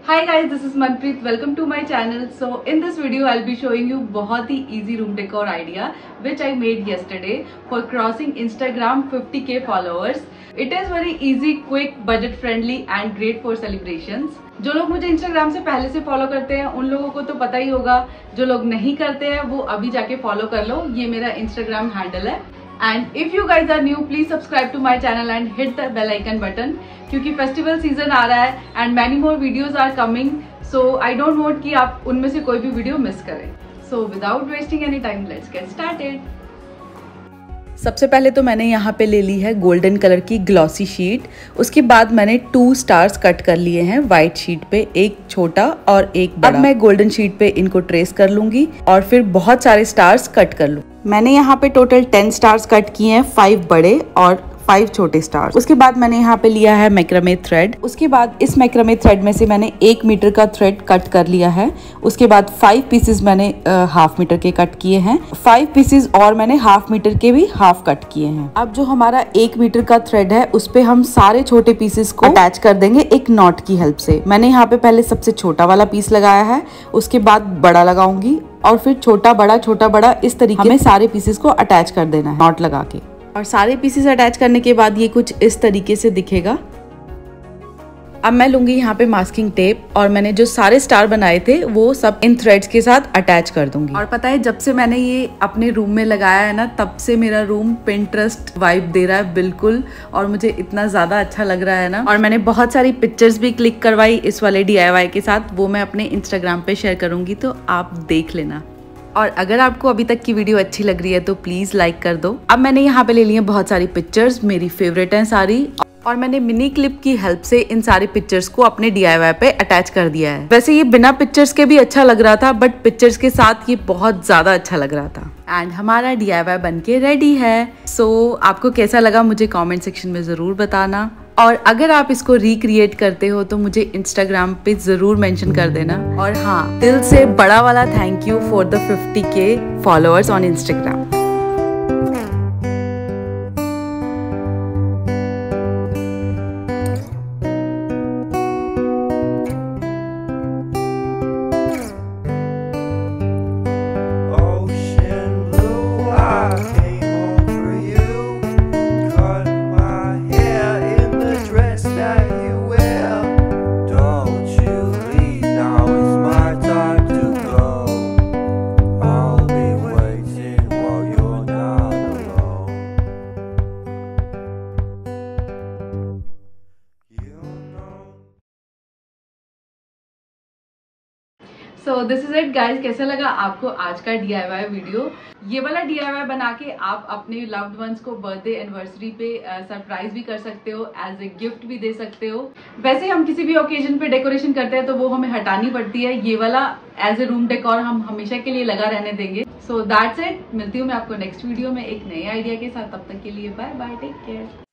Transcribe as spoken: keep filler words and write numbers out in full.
Hi guys, this is Manpreet. Welcome to my channel. So in this video I'll be showing you बहुत ही easy room decor idea which I made yesterday for crossing Instagram fifty K followers. It is very easy, quick, budget friendly and great for celebrations. जो लोग मुझे Instagram से पहले से follow करते हैं उन लोगों को तो पता ही होगा, जो लोग नहीं करते हैं वो अभी जाके फॉलो कर लो. ये मेरा Instagram हैंडल है. And if you guys are new, please subscribe to my channel and hit the bell icon button क्योंकि फेस्टिवल सीजन आ रहा है and many more videos are coming. So I don't want कि आप उनमें से कोई भी वीडियो मिस करें. So without wasting any time, let's get started. सबसे पहले तो मैंने यहाँ पे ले ली है गोल्डन कलर की ग्लॉसी शीट. उसके बाद मैंने टू स्टार्स कट कर लिए हैं वाइट शीट पे, एक छोटा और एक बड़ा. अब मैं गोल्डन शीट पे इनको ट्रेस कर लूंगी और फिर बहुत सारे स्टार्स कट कर लूँ. मैंने यहाँ पे टोटल टेन स्टार्स कट किए हैं, फाइव बड़े और फाइव छोटे स्टार्स. उसके बाद मैंने यहाँ पे लिया है मैक्रामे थ्रेड. उसके बाद इस मैक्रामे थ्रेड में से मैंने एक मीटर का थ्रेड कट कर लिया है. उसके बाद फाइव पीसेस मैंने हाफ मीटर के कट किए हैं, फाइव पीसेस और मैंने हाफ मीटर के भी हाफ कट किए हैं. अब जो हमारा एक मीटर का थ्रेड है उस पे हम सारे छोटे पीसेस को अटैच कर देंगे एक नॉट की हेल्प से. मैंने यहाँ पे पहले सबसे छोटा वाला पीस लगाया है, उसके बाद बड़ा लगाऊंगी और फिर छोटा बड़ा छोटा बड़ा इस तरीके हमें सारे पीसेस को अटैच कर देना है नॉट लगा के. और सारे पीसेस अटैच करने के बाद ये कुछ इस तरीके से दिखेगा. अब मैं लूंगी यहाँ पे मास्किंग टेप और मैंने जो सारे स्टार बनाए थे वो सब इन थ्रेड्स के साथ अटैच कर दूंगी. और पता है जब से मैंने ये अपने रूम में लगाया है ना, तब से मेरा रूम पिंटरेस्ट वाइब दे रहा है बिल्कुल, और मुझे इतना ज्यादा अच्छा लग रहा है ना. और मैंने बहुत सारी पिक्चर्स भी क्लिक करवाई इस वाले डी आई वाई के साथ, वो मैं अपने इंस्टाग्राम पे शेयर करूंगी तो आप देख लेना. और अगर आपको अभी तक की वीडियो अच्छी लग रही है तो प्लीज लाइक कर दो. अब मैंने यहाँ पे ले ली है बहुत सारी पिक्चर्स, मेरी फेवरेट हैं सारी, और मैंने मिनी क्लिप की हेल्प से इन सारी पिक्चर्स को अपने डी आई वाई पे अटैच कर दिया है. वैसे ये बिना पिक्चर्स के भी अच्छा लग रहा था, बट पिक्चर्स के साथ ये बहुत ज्यादा अच्छा लग रहा था. एंड हमारा डी आई वाई बन के रेडी है. सो so, आपको कैसा लगा मुझे कॉमेंट सेक्शन में जरूर बताना. और अगर आप इसको रिक्रिएट करते हो तो मुझे इंस्टाग्राम पे जरूर मेंशन कर देना. और हाँ, दिल से बड़ा वाला thank you for the fifty K followers on Instagram. So this is it guys. कैसा लगा आपको आज का डी आई वाई वीडियो? ये वाला डी आई वाई बना के आप अपने लव्ड वंस को बर्थडे एनिवर्सरी पे सरप्राइज uh, भी कर सकते हो, एज ए गिफ्ट भी दे सकते हो. वैसे हम किसी भी ओकेजन पे डेकोरेशन करते हैं तो वो हमें हटानी पड़ती है. ये वाला एज ए रूम डेकोर हम हमेशा के लिए लगा रहने देंगे. So that's it. मिलती हूँ मैं आपको नेक्स्ट वीडियो में एक नए आइडिया के साथ. तब तक के लिए बाय बाय, टेक केयर.